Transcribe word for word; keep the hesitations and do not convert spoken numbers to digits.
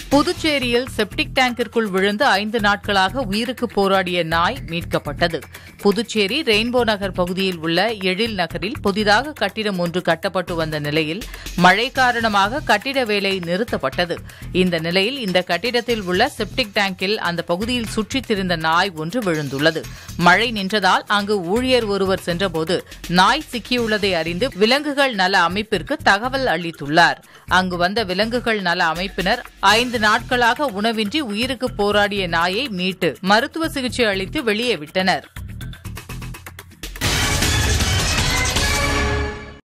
புதுச்சேரியில் செப்டிக் டேங்கிற்குள் விழுந்து ஐந்து நாட்களாக உயிருக்கு போராடிய நாய் மீட்கப்பட்டது. புதுச்சேரி ரெயின்போ நகர் பகுதியில் உள்ள எழில் நகரில் புதிதாக கட்டிடம் ஒன்று கட்டப்பட்டு வந்த நிலையில் மழை காரணமாக கட்டிட வேலை நிறுத்தப்பட்டது. இந்த நிலையில் இந்த கட்டிடத்தில் உள்ள செப்டிக் டேங்கில் அந்த பகுதியில் சுற்றித் திரிந்த நாய் ஒன்று விழுந்துள்ளது. மழை நின்றதால் அங்கு ஊழியர் ஒருவர் சென்றபோது நாய் சிக்கியுள்ளதை அறிந்து விலங்குகள் நல அமைப்பிற்கு தகவல் அளித்துள்ளார். அங்கு வந்த விலங்குகள் நல அமைப்பினர் ஐந்து நாட்களாக உணவின்றி உயிருக்கு போராடிய நாயை மீட்டு மருத்துவ சிகிச்சை அளித்து வெளியே விட்டனர்.